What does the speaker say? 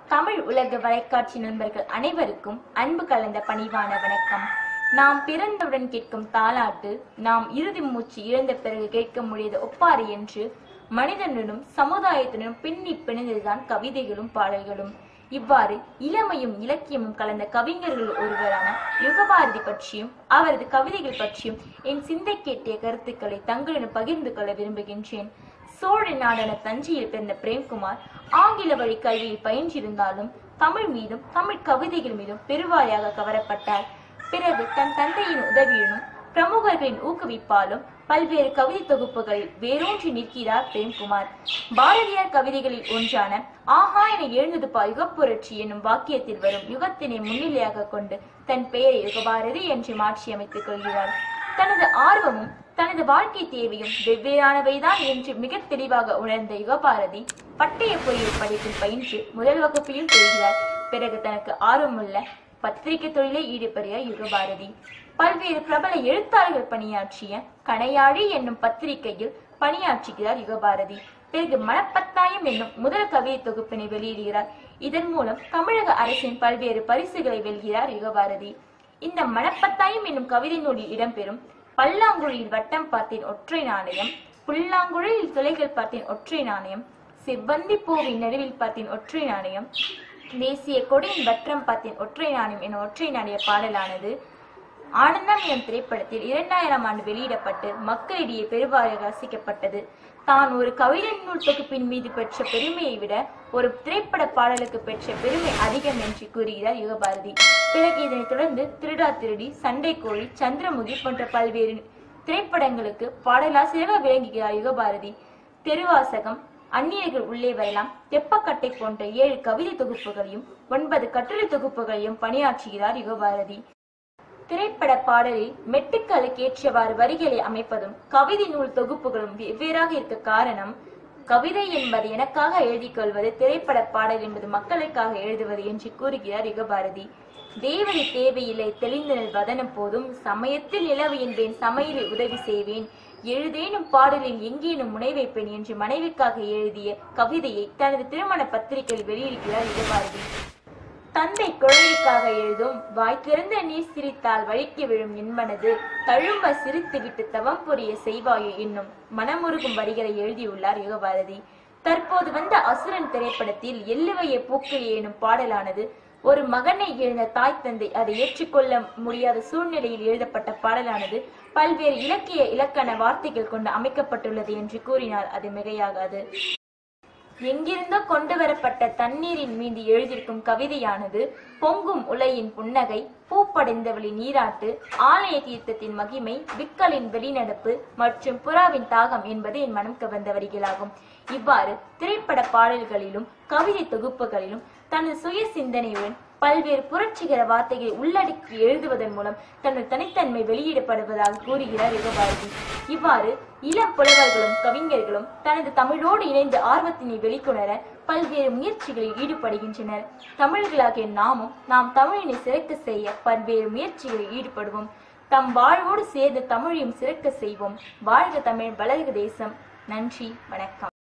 தமிழ் உலக வலைக்காட்சி நண்பர்கள் அனைவருக்கும் அன்பு கலந்த பணிவான வணக்கம். நாம் பிறந்தவுடன் கேட்கும் தாலாட்டு, நாம் இறுதி மூச்சு இழந்த பிறகு கேட்க முடியாத ஒப்பாரி என்று மனிதனுடனும் சமுதாயத்துடனும் பின்னி பிணைந்ததுதான் கவிதைகளும் பாடல்களும். இவ்வாறு இளமையும் இலக்கியமும் கலந்த கவிஞர்கள் ஒருவரான யுகபாரதி பற்றியும் அவரது கவிதைகள் பற்றியும் என் சிந்தை கேட்டிய கருத்துக்களை தங்களுடன் பகிர்ந்து கொள்ள விரும்புகின்றேன். சோழ நாடான தஞ்சையில் பிறந்த பிரேம்குமார் ஆங்கில வழி கல்வியில் பயின்றிருந்தாலும் தமிழ் மீதும் தமிழ் கவிதைகள் மீதும் பெருவாரியாக கவரப்பட்டார். பிறகு தன் தந்தையின் உதவியுடனும் பிரமுகர்களின் ஊக்குவிப்பாலும் பல்வேறு கவிதை தொகுப்புகளில் வேரூன்றி நிற்கிறார் பிரேம்குமார். பாரதியார் கவிதைகளில் ஒன்றான ஆஹா என எழுந்தது பா யுகப்புரட்சி என்னும் வாக்கியத்தில் வரும் யுகத்தினை முன்னிலையாக கொண்டு தன் பெயரை யுகபாரதி என்று மாற்றி அமைத்துக் கொள்கிறார். தனது ஆர்வமும் தனது வாழ்க்கை தேவையும் வெவ்வேறானவைதான் என்று மிக தெளிவாக உணர்ந்த யுகபாரதி பட்டய பொறியியல் படிப்பில் பயின்று முதல் வகுப்பிலும் பெறுகிறார். பிறகு தனக்கு ஆர்வமுள்ள பத்திரிகை தொழிலை ஈடுபடுகிறார் யுகபாரதி. பல்வேறு பிரபல எழுத்தாளர்கள் பணியாற்றிய கணையாழி என்னும் பத்திரிகையில் பணியாற்றுகிறார் யுகபாரதி. பிறகு மனப்பத்தாயம் என்னும் முதல் கவிதை தொகுப்பினை வெளியிடுகிறார். இதன் மூலம் தமிழக அரசின் பல்வேறு பரிசுகளை வெல்கிறார் யுகபாரதி. இந்த மனப்பத்தாயம் என்னும் கவிதை நூலில் இடம்பெறும் பல்லாங்குழியில் வட்டம் பார்த்தேன் ஒற்றை நாணயம், புல்லாங்குழலில் துளைகள் பார்த்தேன் ஒற்றை நாணயம், செவ்வந்தி பூவின் நடுவில் பார்த்தேன் ஒற்றை நாணயம், தேசிய கொடியின் வட்டம் பார்த்தேன் ஒற்றை நாணயம் என ஒற்றை நாணய பாடலானது ஆனந்தம் எனும் திரைப்படத்தில் 2000ஆம் ஆண்டு வெளியிடப்பட்டு மக்களிடையே பெருவாரியாக ரசிக்கப்பட்டது. தான் ஒரு கவிதை நூல் தொகுப்பின் மீது பெற்ற பெருமையை விட ஒரு திரைப்பட பாடலுக்கு பெற்ற பெருமை அதிகம் என்று கூறுகிறார் யுகபாரதி. பிறகு இதனைத் தொடர்ந்து திருடா திருடி, சண்டை கோழி, சந்திரமுகி போன்ற பல்வேறு திரைப்படங்களுக்கு பாடலாசிரியராக விளங்குகிறார் யுகபாரதி. தெருவாசகம், அந்நியர்கள் உள்ளே வரலாம், தெப்பக்கட்டை போன்ற 7 கவிதை தொகுப்புகளையும் 9 கட்டுரை தொகுப்புகளையும் பணியாற்றுகிறார் யுகபாரதி. திரைப்பட பாடலில் மெட்டுக்களுக்கு ஏற்றவாறு வரிகளை அமைப்பதும் கவிதை நூல் தொகுப்புகளும் வெவ்வேறாக இருக்க காரணம், கவிதை என்பது எனக்காக எழுதி கொள்வது, திரைப்பட பாடல் என்பது மக்களுக்காக எழுதுவது என்று கூறுகிறார் யுகபாரதி. தேவதை தேவையில்லை தெளிந்தனல் வதனம் போதும், சமயத்தில் நிலவு என்பேன் சமையலில் உதவி செய்வேன், எழுதேனும் பாடலில் எங்கேனும் முனை வைப்பேன் என்று மனைவிக்காக எழுதிய கவிதையை தனது திருமண பத்திரிகையில் வெளியிடுகிறார் யுகபாரதி. தந்தை குழந்தைக்காக எழுதும் வாய் திறந்த நீர் சிரித்தால் வழிக்கு விழும் என்பனது தழும்ப சிரித்து விட்டு தவம் புரிய செய்வாயோ என்னும் மனமுருகும் வரிகளை எழுதியுள்ளார் யுகபாரதி. தற்போது வந்த அசுரன் திரைப்படத்தில் எள்ளுவைய பூக்களே எனும் பாடலானது ஒரு மகனை இழந்த தாய் தந்தை அதை ஏற்றுக்கொள்ள முடியாத சூழ்நிலையில் எழுதப்பட்ட பாடலானது பல்வேறு இலக்கிய இலக்கண வார்த்தைகள் கொண்டு அமைக்கப்பட்டுள்ளது என்று கூறினால் அது மிகையாகாது. எங்கிருந்தோ கொண்டு வரப்பட்ட தண்ணீரின் மீது எழுதியிருக்கும் கவிதையானது பொங்கும் உலையின் புன்னகை, பூப்படைந்தவளின் நீராட்டு, ஆலய தீர்த்தத்தின் மகிமை, விக்கலின் வெளிநடப்பு மற்றும் புறாவின் தாகம் என்பது என் மனம் கவர்ந்த வரிகளாகும். இவ்வாறு திரைப்பட பாடல்களிலும் கவிதை தொகுப்புகளிலும் தனது சுய சிந்தனையுடன் பல்வேறு புரட்சிகர வார்த்தைகளை உள்ளடக்கி எழுதுவதன் மூலம் தனது தனித்தன்மை வெளியிடப்படுவதாக கூறுகிறார் யுகபாரதி. இவ்வாறு இளம் புலவர்களும் கவிஞர்களும் தனது தமிழோடு இணைந்து ஆர்வத்தினை வெளிக்கொணர பல்வேறு முயற்சிகளில் ஈடுபடுகின்றனர். தமிழர்களாகிய நாம் தமிழினை சிறக்க செய்ய பல்வேறு முயற்சிகளில் ஈடுபடுவோம். தம் வாழ்வோடு சேர்ந்து தமிழையும் சிறக்க செய்வோம். வாழ்க தமிழ், வளர்க தேசம். நன்றி, வணக்கம்.